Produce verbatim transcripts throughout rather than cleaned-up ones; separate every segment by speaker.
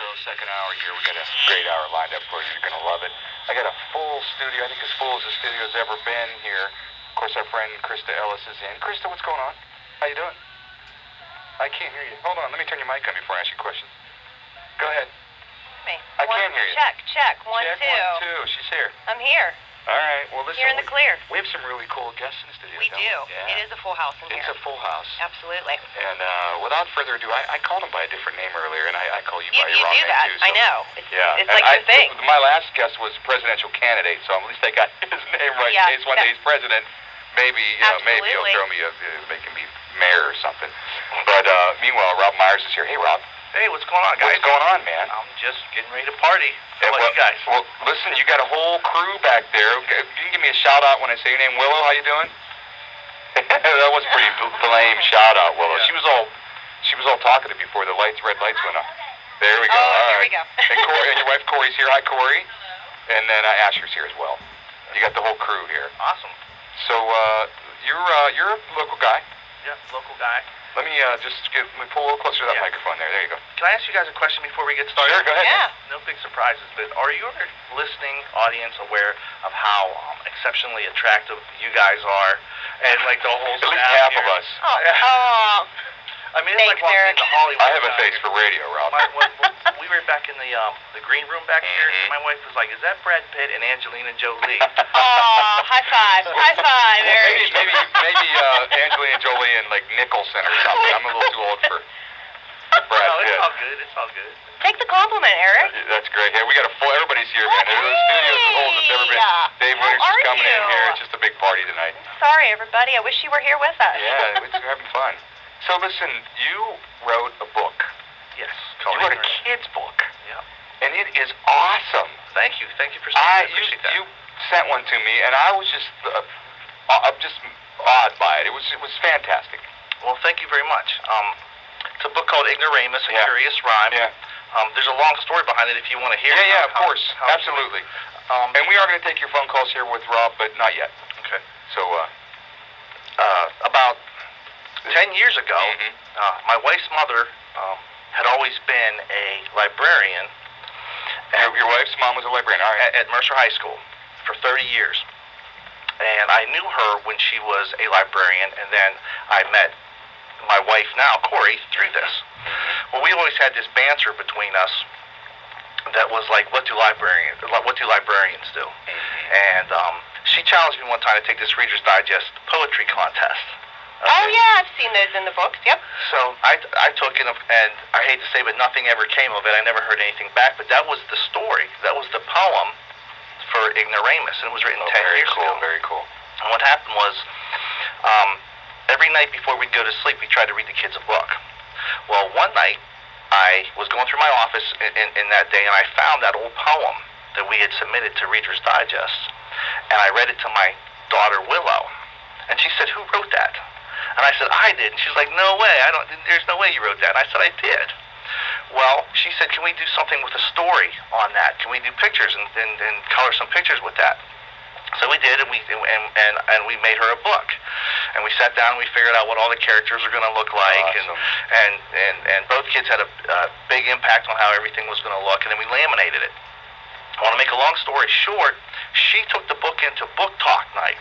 Speaker 1: second hour here. We got a great hour lined up for you. You're going to love it. I got a full studio. I think as full as the studio's ever been here. Of course, our friend Krista Ellis is in. Krista, what's going on? How you doing? I can't hear you. Hold on. Let me turn your mic on before I ask you questions. Go ahead.
Speaker 2: Me.
Speaker 1: I
Speaker 2: one,
Speaker 1: can't hear you.
Speaker 2: Check, check. One,
Speaker 1: check,
Speaker 2: two.
Speaker 1: One, two. She's here.
Speaker 2: I'm here.
Speaker 1: All right. Well, listen.
Speaker 2: Here in the clear.
Speaker 1: We have some really cool guests in the studio.
Speaker 2: We do.
Speaker 1: Yeah.
Speaker 2: It is a full house in
Speaker 1: it's
Speaker 2: here.
Speaker 1: It's a full house.
Speaker 2: Absolutely.
Speaker 1: And uh, without further ado, I, I called him by a different name earlier, and I, I call you,
Speaker 2: you
Speaker 1: by your
Speaker 2: you
Speaker 1: wrong
Speaker 2: do
Speaker 1: name
Speaker 2: that.
Speaker 1: too. So.
Speaker 2: I know. It's,
Speaker 1: yeah.
Speaker 2: it's
Speaker 1: and
Speaker 2: like
Speaker 1: I,
Speaker 2: your thing.
Speaker 1: My last guest was presidential candidate, so at least I got his name right
Speaker 2: yeah,
Speaker 1: in case one day he's president. Maybe, you know, maybe he'll
Speaker 2: Absolutely.
Speaker 1: throw me a, uh, make him be mayor or something. But uh, meanwhile, Rob Myers is here. Hey, Rob.
Speaker 3: Hey, what's going on, guys?
Speaker 1: What's going on, man?
Speaker 3: I'm just getting ready to party. How
Speaker 1: Yeah,
Speaker 3: about
Speaker 1: well,
Speaker 3: you guys?
Speaker 1: Well, listen, you got a whole crew back there. Okay, you can give me a shout out when I say your name. Willow, how you doing? That was pretty lame shout out, Willow.
Speaker 3: Yeah.
Speaker 1: She was all, she was all talkative before the lights, red lights went on. There we go.
Speaker 2: Oh,
Speaker 1: all
Speaker 2: here
Speaker 1: right.
Speaker 2: we go.
Speaker 1: And, Corey, and your wife Corey's here. Hi, Corey. And then uh, Asher's here as well. You got the whole crew here.
Speaker 3: Awesome.
Speaker 1: So uh, you're uh, you're a local guy.
Speaker 3: Yeah, local guy.
Speaker 1: Let me uh, just get let me pull a little closer to that
Speaker 3: Yeah.
Speaker 1: microphone there. There you go.
Speaker 3: Can I ask you guys a question before we get started?
Speaker 1: Sure, go ahead.
Speaker 2: Yeah.
Speaker 3: No big surprises, but are your listening audience aware of how um, exceptionally attractive you guys are, and like the whole
Speaker 1: At least
Speaker 3: staff
Speaker 1: half
Speaker 3: here?
Speaker 1: of us.
Speaker 2: Oh, oh.
Speaker 3: I mean, it's
Speaker 2: Thanks,
Speaker 3: like walking
Speaker 2: Eric.
Speaker 3: into Hollywood.
Speaker 1: I have a
Speaker 3: uh,
Speaker 1: face for radio, Rob.
Speaker 3: My, when, when we were back in the um, the green room back here.
Speaker 1: Mhm.
Speaker 3: My wife was like, "Is that Brad Pitt and Angelina Jolie?"
Speaker 2: Oh, high five. High five,
Speaker 1: Maybe,
Speaker 2: Eric.
Speaker 1: maybe, maybe uh, Angelina Jolie and like Nicholson or something. I'm a little too old for Brad
Speaker 3: No, it's
Speaker 1: Pitt.
Speaker 3: all good. It's all good.
Speaker 2: Take the compliment, Eric.
Speaker 1: That's great. Hey, we got a full. Everybody's here, man. The studio's as old as it's ever been. Dave
Speaker 2: How
Speaker 1: Winters is
Speaker 2: are
Speaker 1: coming in
Speaker 2: you?
Speaker 1: here. It's just a big party tonight.
Speaker 2: Sorry, everybody. I wish you were here with us.
Speaker 1: Yeah, we're just having fun. So listen, you wrote a book.
Speaker 3: Yes.
Speaker 1: You wrote a
Speaker 3: Ignorant.
Speaker 1: kid's book,
Speaker 3: Yeah.
Speaker 1: and it is awesome.
Speaker 3: Thank you. Thank you for saying
Speaker 1: I
Speaker 3: that. I
Speaker 1: you,
Speaker 3: appreciate that.
Speaker 1: you sent one to me, and I was just uh, uh, just awed by it. It was it was fantastic.
Speaker 3: Well, thank you very much. Um, it's a book called Ignoramus, A
Speaker 1: Yeah.
Speaker 3: Curious Rhyme.
Speaker 1: Yeah.
Speaker 3: Um, there's a long story behind it if you want to hear.
Speaker 1: Yeah, yeah, of
Speaker 3: how-
Speaker 1: course,
Speaker 3: how-
Speaker 1: absolutely.
Speaker 3: Um,
Speaker 1: And we are going to take your phone calls here with Rob, but not yet.
Speaker 3: okay.
Speaker 1: So, uh,
Speaker 3: Uh, about ten years ago,
Speaker 1: Mhm.
Speaker 3: uh, my wife's mother um, had always been a librarian
Speaker 1: your, your wife's mom was a librarian. All right.
Speaker 3: at, at Mercer High School for thirty years. And I knew her when she was a librarian, and then I met my wife now, Corey, through this. Well, we always had this banter between us that was like, what do librarians, what do librarians do? And um, she challenged me one time to take this Reader's Digest poetry contest.
Speaker 2: Oh, yeah. I've seen those in the books. Yep.
Speaker 3: So I, I took it, and I hate to say, but nothing ever came of it. I never heard anything back, but that was the story. That was the poem for Ignoramus, and it was written
Speaker 1: Oh,
Speaker 3: ten
Speaker 1: very
Speaker 3: years
Speaker 1: cool.
Speaker 3: ago.
Speaker 1: Very cool.
Speaker 3: And what happened was, um, every night before we'd go to sleep, we tried to read the kids a book. Well, one night, I was going through my office in, in, in that day, and I found that old poem that we had submitted to Reader's Digest, and I read it to my daughter, Willow, and she said, "Who wrote that?" And I said, "I did." And she's like, "No way, I don't, there's no way you wrote that." And I said, "I did." Well, she said, "Can we do something with a story on that? Can we do pictures and, and, and color some pictures with that?" So we did, and we and, and and we made her a book, and we sat down and we figured out what all the characters are going to look like,
Speaker 1: Awesome.
Speaker 3: and, and and and both kids had a uh, big impact on how everything was going to look, and then we laminated it. I want to make a long story short. She took the book into book talk night,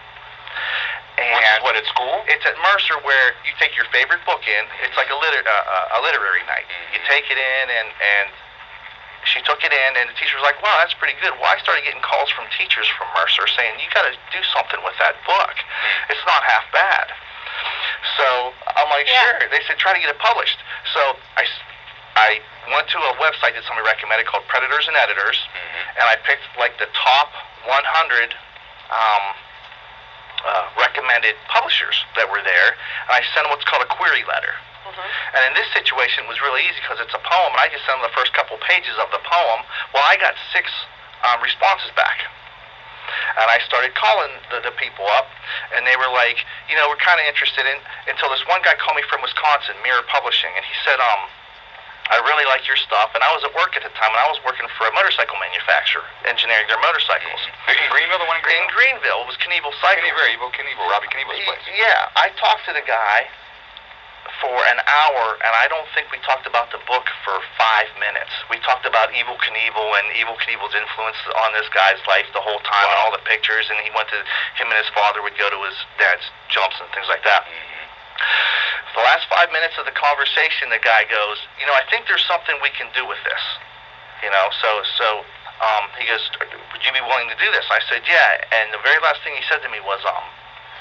Speaker 3: and
Speaker 1: Which is what, at school?
Speaker 3: it's at Mercer where you take your favorite book in. It's like a liter uh, a literary night. You take it in, and and she took it in, and the teacher was like, "Wow, that's pretty good." Well, I started getting calls from teachers from Mercer saying, "You got to do something with that book. It's not half bad." So I'm like,
Speaker 2: Yeah.
Speaker 3: "Sure." They said, "Try to get it published." So I, s- I went to a website that somebody recommended called Predators and Editors,
Speaker 1: Mhm.
Speaker 3: and I picked like the top one hundred um, uh, recommended publishers that were there, and I sent them what's called a query letter.
Speaker 2: Mm-hmm.
Speaker 3: And in this situation, it was really easy because it's a poem, and I just sent them the first couple pages of the poem. Well, I got six um, responses back. And I started calling the, the people up, and they were like, you know, we're kind of interested in, until this one guy called me from Wisconsin, Mirror Publishing, and he said, um, I really like your stuff, and I was at work at the time, and I was working for a motorcycle manufacturer, engineering their motorcycles.
Speaker 1: In Greenville, the one in
Speaker 3: In
Speaker 1: Greenville?
Speaker 3: Greenville, it was Knievel Cycles.
Speaker 1: Knievel, Evo Knievel, Robbie Knievel's place.
Speaker 3: Yeah, I talked to the guy for an hour, and I don't think we talked about the book for five minutes. We talked about Evel Knievel and Evel Knievel's influence on this guy's life the whole time, wow. and all the pictures, and he went to, him and his father would go to his dad's jumps and things like that. Mm-hmm. The last five minutes of the conversation, the guy goes, you know, I think there's something we can do with this. You know, so, so um, he goes, would you be willing to do this? I said, yeah, and the very last thing he said to me was, um,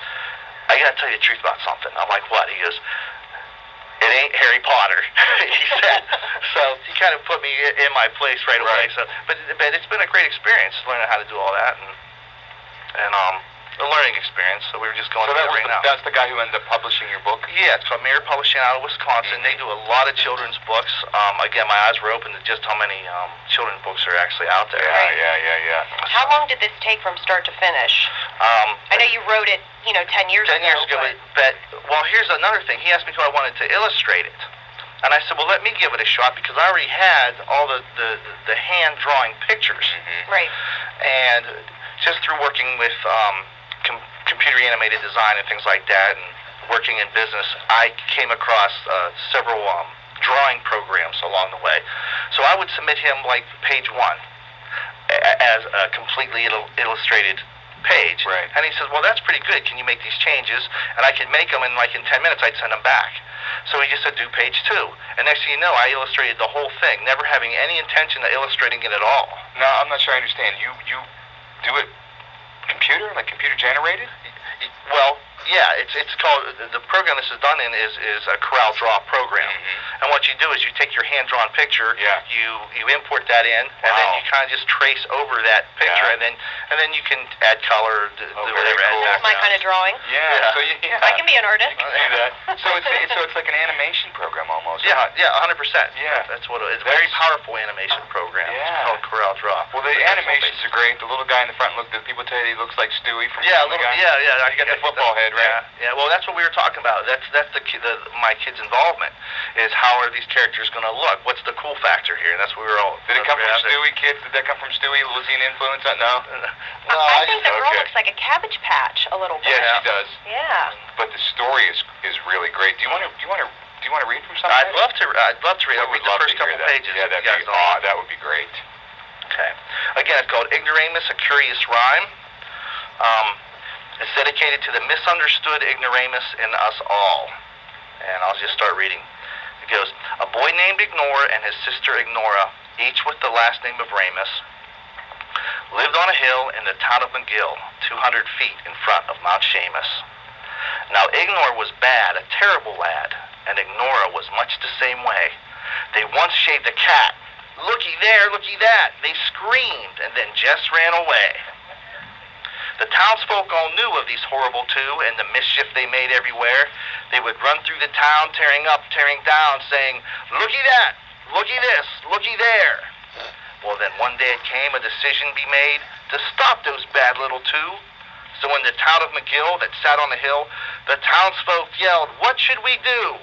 Speaker 3: I gotta tell you the truth about something. I'm like, what? He goes, it ain't Harry Potter, he said. So he kind of put me in my place right away.
Speaker 1: Right.
Speaker 3: So, but but it's been a great experience learning how to do all that, and and um, a learning experience. So we were just going
Speaker 1: so
Speaker 3: through
Speaker 1: that
Speaker 3: it
Speaker 1: was
Speaker 3: right
Speaker 1: the,
Speaker 3: now.
Speaker 1: That's the guy who ended up publishing your book?
Speaker 3: Yeah, it's called Mirror Publishing out of Wisconsin.
Speaker 1: Mm-hmm.
Speaker 3: They do a lot of children's books. Um, again, my eyes were open to just how many um, children's books are actually out there.
Speaker 1: Yeah,
Speaker 2: Right.
Speaker 1: yeah, yeah, yeah.
Speaker 2: How long did this take from start to finish?
Speaker 3: Um,
Speaker 2: I know you wrote it, you know, ten years
Speaker 3: Ten
Speaker 2: ago.
Speaker 3: years ago,
Speaker 2: but...
Speaker 3: but, but well, here's another thing. He asked me if I wanted to illustrate it, and I said, well, let me give it a shot because I already had all the the, the hand drawing pictures,
Speaker 1: Mm-hmm.
Speaker 2: Right.
Speaker 3: and just through working with um, com- computer animated design and things like that, and working in business, I came across uh, several um, drawing programs along the way. So I would submit him like page one a- as a completely il- illustrated page.
Speaker 1: Right.
Speaker 3: And he says, well, that's pretty good. Can you make these changes? And I could make them in like in ten minutes. I'd send them back. So he just said, do page two. And next thing you know, I illustrated the whole thing, never having any intention of illustrating it at all.
Speaker 1: No, I'm not sure I understand. You you do it computer, like computer generated?
Speaker 3: Well, yeah, it's it's called, the program this is done in is, is a Corel Draw program.
Speaker 1: Mm-hmm.
Speaker 3: And what you do is you take your hand-drawn picture,
Speaker 1: Yeah.
Speaker 3: you you import that in, and then
Speaker 1: Wow.
Speaker 3: you kind of just trace over that picture,
Speaker 1: Yeah.
Speaker 3: and then and then you can add color, do,
Speaker 1: Oh,
Speaker 3: do
Speaker 1: very
Speaker 3: whatever. add
Speaker 1: cool.
Speaker 2: That's my
Speaker 3: background.
Speaker 2: kind of drawing.
Speaker 1: Yeah,
Speaker 3: Yeah.
Speaker 1: so you, yeah.
Speaker 2: I can be an artist.
Speaker 1: I can see that. So it's, it's so it's like an animation program almost.
Speaker 3: Yeah, yeah, one hundred percent.
Speaker 1: Yeah.
Speaker 3: That's what it is. It's a very powerful animation program.
Speaker 1: Yeah.
Speaker 3: It's called Corel Draw.
Speaker 1: Well, the
Speaker 3: But that's
Speaker 1: animations are great. The little guy in the front look. The people tell you he looks like Stewie from
Speaker 3: Yeah, a
Speaker 1: Family
Speaker 3: little,
Speaker 1: Guy.
Speaker 3: yeah, yeah. I
Speaker 1: You got the
Speaker 3: guess
Speaker 1: football
Speaker 3: that-
Speaker 1: head, right?
Speaker 3: Yeah, yeah. Well, that's what we were talking about. That's that's the, ki- the my kids' involvement is how are these characters going to look? What's the cool factor here? And that's what we were all.
Speaker 1: Did it come from
Speaker 3: that's-
Speaker 1: Stewie, kids? Did that come from Stewie? Was he an influence? Uh, No.
Speaker 3: No,
Speaker 2: I, I
Speaker 3: I
Speaker 2: think
Speaker 3: just
Speaker 2: the girl
Speaker 1: okay.
Speaker 2: looks like a Cabbage Patch a little bit.
Speaker 1: Yeah,
Speaker 3: Yeah.
Speaker 1: she does.
Speaker 2: Yeah.
Speaker 1: But the story is is really great. Do you want to do you want to do you want to read from something?
Speaker 3: I'd love to. I'd love to read.
Speaker 1: I
Speaker 3: I'll
Speaker 1: would
Speaker 3: read the
Speaker 1: love
Speaker 3: first
Speaker 1: to hear
Speaker 3: couple
Speaker 1: that.
Speaker 3: pages.
Speaker 1: Yeah,
Speaker 3: if
Speaker 1: that'd
Speaker 3: you guys
Speaker 1: be
Speaker 3: don't
Speaker 1: aw,
Speaker 3: mind.
Speaker 1: that would be great.
Speaker 3: Okay. Again, it's called Ignoramus, a Curious Rhyme. Um, it's dedicated to the misunderstood ignoramus in us all. And I'll just start reading. It goes, a boy named Ignore and his sister Ignora, each with the last name of Ramus, lived on a hill in the town of McGill, two hundred feet in front of Mount Seamus. Now Ignore was bad, a terrible lad, and Ignora was much the same way. They once shaved a cat. Looky there, looky that. They screamed and then just ran away. The townsfolk all knew of these horrible two and the mischief they made everywhere. They would run through the town, tearing up, tearing down, saying, looky that, looky this, looky there. Well, then one day it came, a decision be made to stop those bad little two. So in the town of McGill that sat on the hill, the townsfolk yelled, what should we do?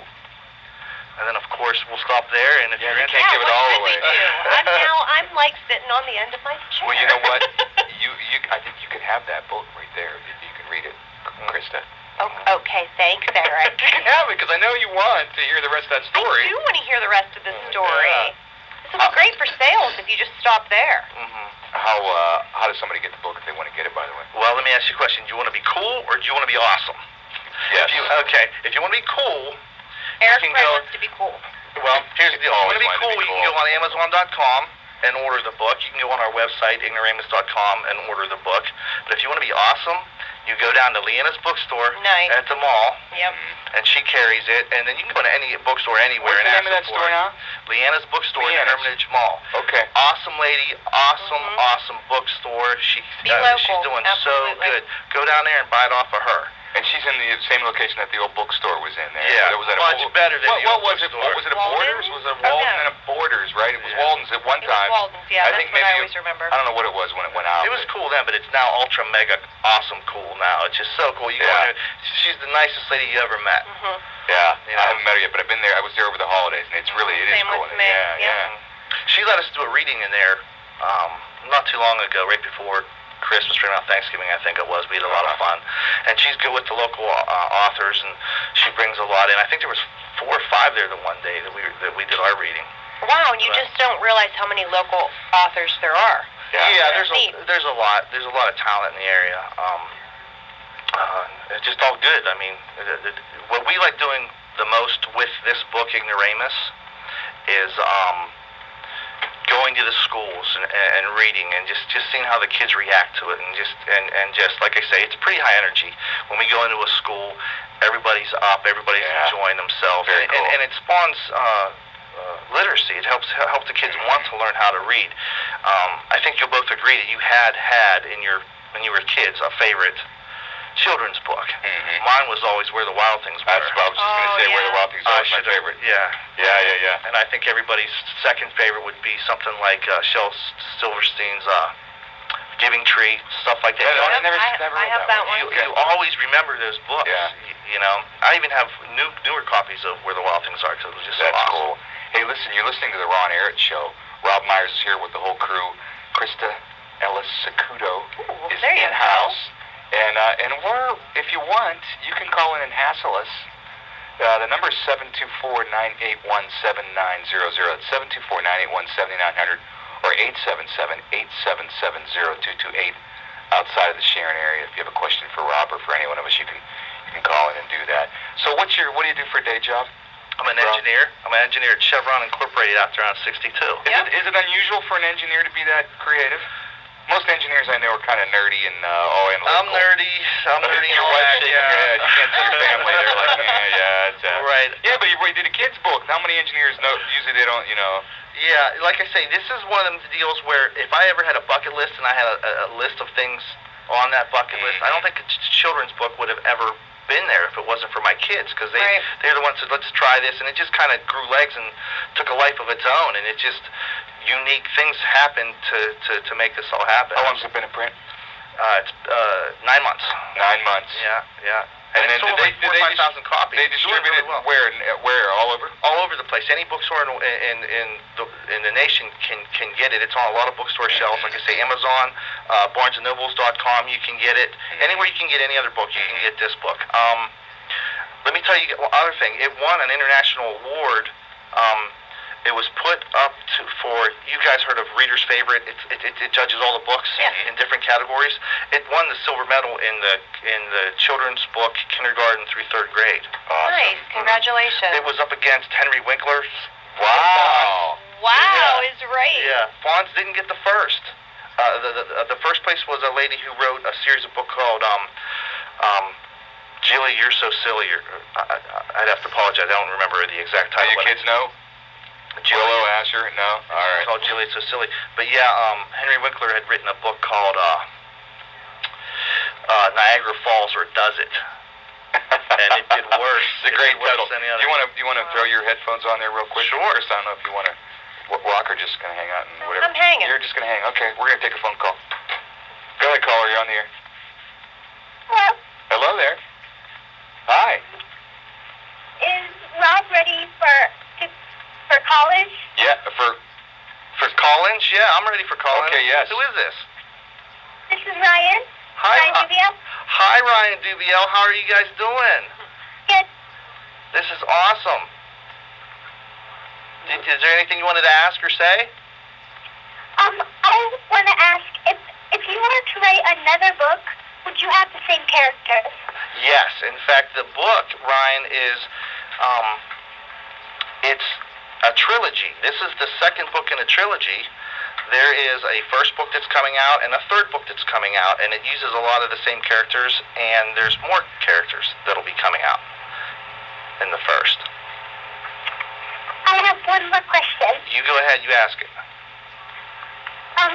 Speaker 3: And then, of course, we'll stop there, and if
Speaker 1: Yeah,
Speaker 3: you're
Speaker 1: you
Speaker 3: interested...
Speaker 1: can't give it
Speaker 2: what
Speaker 1: all
Speaker 2: should
Speaker 1: away.
Speaker 2: we do? I'm now, I'm like sitting on the end of my chair.
Speaker 1: Well, you know what? you you I think you can have that book right there. If you can read it, Krista.
Speaker 2: Oh, okay, thanks, Eric.
Speaker 1: You can have it because I know you want to hear the rest of that story.
Speaker 2: I do want to hear the rest of the
Speaker 1: Oh,
Speaker 2: story.
Speaker 1: yeah.
Speaker 2: This would be great for sales if you just stop there.
Speaker 3: Mm-hmm.
Speaker 1: How uh how does somebody get the book if they want to get it? By the way.
Speaker 3: Well, let me ask you a question. Do you want to be cool, or do you want to be awesome?
Speaker 1: Yes.
Speaker 3: If you, okay, if you want to be cool,
Speaker 2: Eric
Speaker 3: can
Speaker 2: Ray
Speaker 3: go-
Speaker 2: wants to be cool.
Speaker 3: well, here's the deal. If you want to be
Speaker 1: Always
Speaker 3: cool,
Speaker 1: wanted to be
Speaker 3: you can
Speaker 1: cool.
Speaker 3: go on Amazon dot com and order the book. You can go on our website, ignoramus dot com, and order the book. But if you want to be awesome, you go down to Leanna's bookstore
Speaker 2: Nice.
Speaker 3: at the mall,
Speaker 2: Yep.
Speaker 3: and she carries it. And then you can go to any bookstore anywhere
Speaker 1: What's
Speaker 3: and
Speaker 1: the
Speaker 3: ask
Speaker 1: name of that
Speaker 3: for
Speaker 1: store
Speaker 3: it.
Speaker 1: now?
Speaker 3: Leanna's bookstore in
Speaker 1: Leanna's.
Speaker 3: Hermitage Mall.
Speaker 1: Okay.
Speaker 3: Awesome lady, awesome,
Speaker 2: Mhm.
Speaker 3: awesome bookstore. She
Speaker 2: Be
Speaker 3: uh, she's
Speaker 2: local,
Speaker 3: doing
Speaker 2: absolutely.
Speaker 3: so good. Go down there and buy it off of her.
Speaker 1: And she's in the same location that the old bookstore was in there.
Speaker 3: Yeah,
Speaker 1: was that
Speaker 3: much
Speaker 1: a,
Speaker 3: better than
Speaker 1: what,
Speaker 3: the
Speaker 1: what
Speaker 3: old
Speaker 1: was it?
Speaker 3: bookstore.
Speaker 1: What was it? A Borders?
Speaker 2: Walden's?
Speaker 1: Was it a
Speaker 2: Oh,
Speaker 1: Walden
Speaker 2: no.
Speaker 1: and a Borders? Right? It was
Speaker 3: Yeah.
Speaker 1: Walden's at one
Speaker 2: It was
Speaker 1: time.
Speaker 2: Walden's, yeah,
Speaker 1: I
Speaker 2: that's
Speaker 1: think
Speaker 2: what
Speaker 1: maybe
Speaker 2: I
Speaker 1: it-
Speaker 2: always remember.
Speaker 1: I don't know what it was when it went out.
Speaker 3: It was
Speaker 1: but-
Speaker 3: cool then, but it's now ultra mega awesome cool now. It's just so cool. You go
Speaker 1: Yeah.
Speaker 3: in there, she's the nicest lady you ever met.
Speaker 2: Mm-hmm.
Speaker 1: Yeah,
Speaker 3: You know.
Speaker 1: I haven't met her yet, but I've been there. I was there over the holidays, and it's really it is
Speaker 2: Same
Speaker 1: cool.
Speaker 2: with me,
Speaker 1: Yeah,
Speaker 2: yeah.
Speaker 1: yeah.
Speaker 3: She let us do a reading in there um, not too long ago, right before Christmas, right around Thanksgiving, I think it was. We had a lot of fun. And she's good with the local uh, authors, and she brings a lot in. I think there was four or five there the one day that we that we did our reading.
Speaker 2: Wow, and you
Speaker 3: Right.
Speaker 2: just don't realize how many local authors there are.
Speaker 3: Yeah,
Speaker 1: Yeah.
Speaker 3: there's a,
Speaker 2: Neat.
Speaker 3: there's a lot there's a lot of talent in the area. Um, uh, it's just all good. I mean, it, it, what we like doing the most with this book, Ignoramus, is um, going to the schools and, and reading and just, just seeing how the kids react to it, and just and, and just like I say, it's pretty high energy. When we go into a school, everybody's up, everybody's
Speaker 1: Yeah.
Speaker 3: enjoying themselves,
Speaker 1: Very
Speaker 3: and,
Speaker 1: cool.
Speaker 3: and, and it spawns uh, uh, literacy. It helps help the kids want to learn how to read. Um, I think you'll both agree that you had had in your when you were kids a favorite children's book.
Speaker 1: Mhm.
Speaker 3: Mine was always Where the Wild Things Were.
Speaker 1: That's what I was just going to
Speaker 2: Oh,
Speaker 1: say. Where the
Speaker 2: yeah.
Speaker 1: Wild Things
Speaker 3: I
Speaker 1: Are is my
Speaker 3: should've-
Speaker 1: favorite.
Speaker 3: Yeah.
Speaker 1: Yeah, yeah, yeah.
Speaker 3: And I think everybody's second favorite would be something like uh, Shel Silverstein's uh, Giving Tree, stuff like that.
Speaker 1: Yeah,
Speaker 3: You know,
Speaker 1: I never,
Speaker 2: I-
Speaker 1: never
Speaker 2: I
Speaker 1: read
Speaker 2: have
Speaker 1: that
Speaker 2: that
Speaker 1: one.
Speaker 3: you,
Speaker 2: one.
Speaker 3: you always remember those books.
Speaker 1: Yeah.
Speaker 3: You, you know, I even have new newer copies of Where the Wild Things Are because it was just
Speaker 1: That's
Speaker 3: so awesome.
Speaker 1: cool. Hey, listen, you're listening to the Ron Arrett Show. Rob Myers is here with the whole crew. Krista Ellis Sacudo
Speaker 2: Ooh,
Speaker 1: is
Speaker 2: there you
Speaker 1: in-house. And, uh, and we're, if you want, you can call in and hassle us. Uh, the number is seven two four, nine eight one, seven nine zero zero. It's seven two four, nine eight one, seven nine zero zero or eight seven seven, eight seven seven, zero two two eight outside of the Sharon area. If you have a question for Rob or for any one of us, you can you can call in and do that. So what's your, what do you do for a day job?
Speaker 3: I'm an
Speaker 1: Rob?
Speaker 3: engineer. I'm an engineer at Chevron Incorporated out there on sixty-two.
Speaker 1: Is,
Speaker 2: Yep.
Speaker 1: it, is it unusual for an engineer to be that creative? Most engineers I know are kind of nerdy and uh, all analytical.
Speaker 3: I'm nerdy. I'm nerdy.
Speaker 1: Your
Speaker 3: and all
Speaker 1: wife's
Speaker 3: that,
Speaker 1: shaking
Speaker 3: yeah.
Speaker 1: her head. You can't see your family. They're like, yeah, yeah, it's, uh,
Speaker 3: Right.
Speaker 1: Yeah, but you, you did a kid's book. How many engineers know? Usually they don't, you know.
Speaker 3: Yeah, like I say, this is one of them deals where if I ever had a bucket list and I had a, a list of things on that bucket list, I don't think a ch- children's book would have ever been there if it wasn't for my kids, because they,
Speaker 2: Right.
Speaker 3: they're the ones that let's try this, and it just kind of grew legs and took a life of its own, and it just, unique things happened to, to, to make this all happen.
Speaker 1: How long's it been in print?
Speaker 3: Uh, it's uh, nine months.
Speaker 1: Nine months.
Speaker 3: Yeah, yeah.
Speaker 1: And,
Speaker 3: And,
Speaker 1: then
Speaker 3: it sold
Speaker 1: did they,
Speaker 3: like
Speaker 1: did
Speaker 3: four or
Speaker 1: they,
Speaker 3: five thousand copies.
Speaker 1: they
Speaker 3: It's doing
Speaker 1: distribute it
Speaker 3: really well.
Speaker 1: where? Where? All over?
Speaker 3: All over the place. Any bookstore in in in the, in the nation can can get it. It's on a lot of bookstore shelves. Like I say, Amazon, uh, Barnes and Nobles dot com. You can get it anywhere. You can get any other book. You can get this book. Um, let me tell you one other thing. It won an international award. Um, it was put up to for you guys heard of Reader's Favorite. It it, it, it judges all the books
Speaker 2: Yeah.
Speaker 3: in different categories. It won the silver medal in the in the children's book kindergarten through third grade.
Speaker 1: Awesome.
Speaker 2: Nice. Congratulations.
Speaker 3: It was up against Henry Winkler's.
Speaker 1: Wow.
Speaker 2: Wow,
Speaker 3: Yeah.
Speaker 2: is right.
Speaker 3: Yeah, Fonz didn't get the first. Uh, the, the the first place was a lady who wrote a series of book called um, um, Jilly, You're So Silly. Or, I, I- I'd have to apologize. I don't remember the exact
Speaker 1: Do
Speaker 3: title.
Speaker 1: your
Speaker 3: but
Speaker 1: kids know?
Speaker 3: Jilly.
Speaker 1: Willow, Asher? No? All right.
Speaker 3: It's called Jilly, It's So Silly. But yeah, um, Henry Winkler had written a book called uh, uh, Niagara Falls or Does It? And it did worse.
Speaker 1: It's a great
Speaker 3: It did worse
Speaker 1: title.
Speaker 3: than the
Speaker 1: Do
Speaker 3: other.
Speaker 1: you want to? Do you want to throw your headphones on there real quick?
Speaker 3: Sure.
Speaker 1: Chris, I don't know if you want to. Rock or just gonna hang out and whatever.
Speaker 2: I'm hanging.
Speaker 1: You're just gonna hang. Okay, we're gonna take a phone call. Go ahead, caller. You're on the air.
Speaker 4: Hello,
Speaker 1: Hello there. Hi.
Speaker 4: is Rob ready for to, for college?
Speaker 1: Yeah. For.
Speaker 3: For Collins? Yeah, I'm ready for Collins.
Speaker 1: Okay, yes.
Speaker 3: Who is this?
Speaker 4: This is Ryan.
Speaker 3: Hi,
Speaker 4: Ryan
Speaker 3: uh,
Speaker 4: Dubio.
Speaker 3: Hi, Ryan Dubiel. How are you guys doing?
Speaker 4: Good.
Speaker 3: This is awesome. Did, is there anything you wanted to ask or say?
Speaker 4: Um, I want to ask if if you were to write another book, would you have the same characters?
Speaker 3: Yes. In fact, the book, Ryan, is um, it's a trilogy. This is the second book in a trilogy. There is a first book that's coming out and a third book that's coming out, and it uses a lot of the same characters, and there's more characters that'll be coming out in the first.
Speaker 4: I have one more question.
Speaker 3: You go ahead, you ask it.
Speaker 4: Um,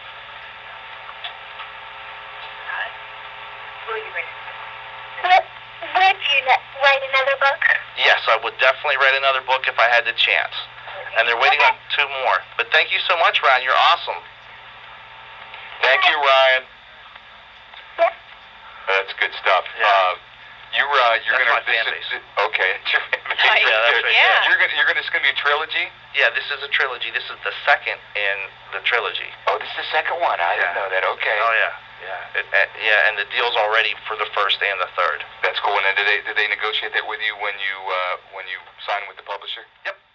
Speaker 4: would, would you n- write another book?
Speaker 3: Yes, I would definitely write another book if I had the chance. And they're waiting on two more. But thank you so much, Ryan. You're awesome.
Speaker 1: Thank you, Ryan.
Speaker 4: Yep.
Speaker 1: That's good stuff.
Speaker 3: Yeah.
Speaker 1: Uh, you uh, you're
Speaker 3: That's
Speaker 1: gonna.
Speaker 3: my fan
Speaker 1: this is-
Speaker 3: base.
Speaker 1: Okay. It's your fan base.
Speaker 2: Nice.
Speaker 3: Yeah, that's right.
Speaker 2: Yeah.
Speaker 1: You're gonna. You're gonna. It's gonna be a trilogy.
Speaker 3: Yeah, this is a trilogy. This is the second in the trilogy.
Speaker 1: Oh, this is the second one. I didn't
Speaker 3: Yeah.
Speaker 1: know that. Okay.
Speaker 3: Oh, yeah. Yeah, it, uh, yeah, and the deal's already for the first and the third.
Speaker 1: That's cool. And then did they did they negotiate that with you when you uh, when you signed with the publisher?
Speaker 3: Yep.